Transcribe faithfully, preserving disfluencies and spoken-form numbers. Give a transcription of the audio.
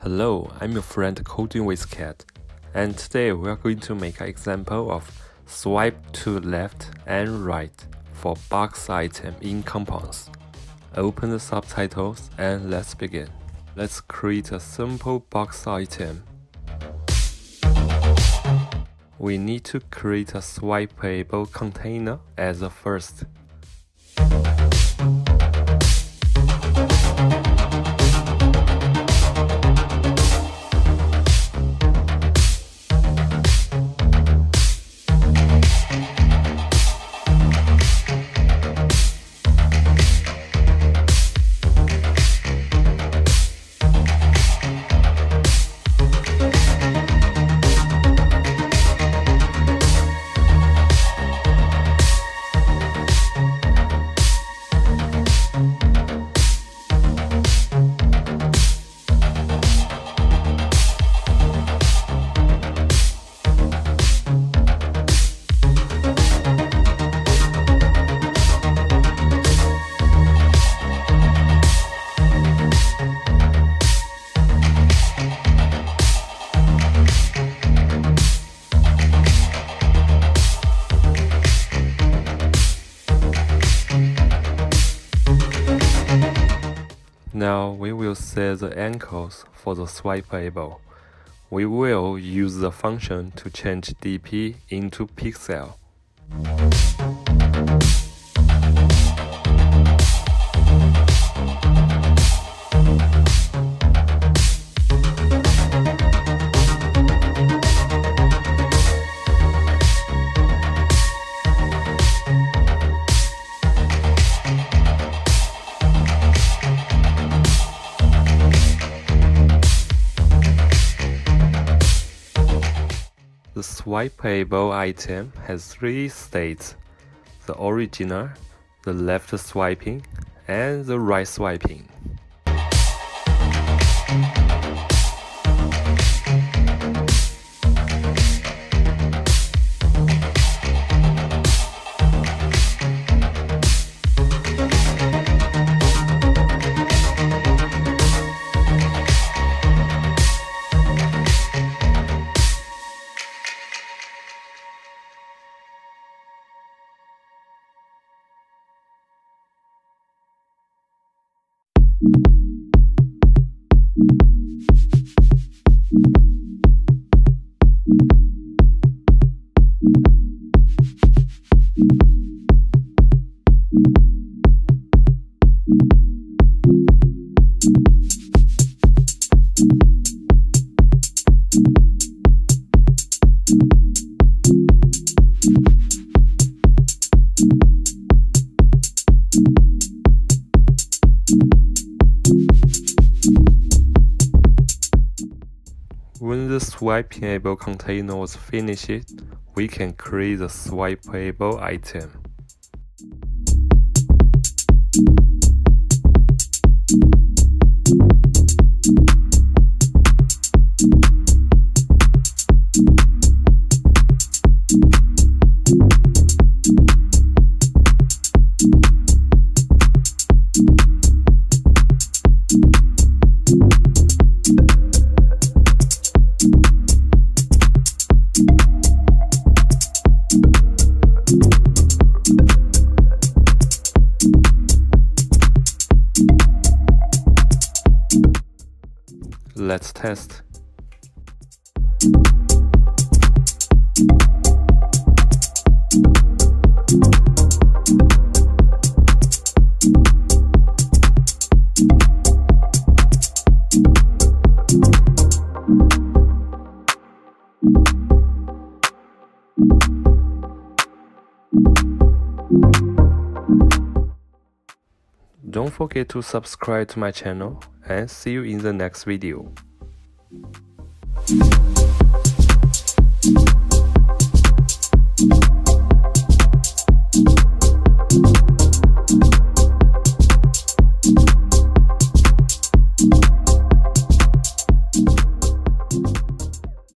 Hello, I'm your friend Coding with Cat, and today we are going to make an example of swipe to left and right for box item in compounds. Open the subtitles and let's begin. Let's create a simple box item. We need to create a swipeable container as a first. Now we will set the ankles for the swipeable. We will use the function to change D P into pixel. The swipeable item has three states: the original, the left swiping, and the right swiping. When the swipeable container was finished, we can create the swipeable item. Let's test. Don't forget to subscribe to my channel and see you in the next video.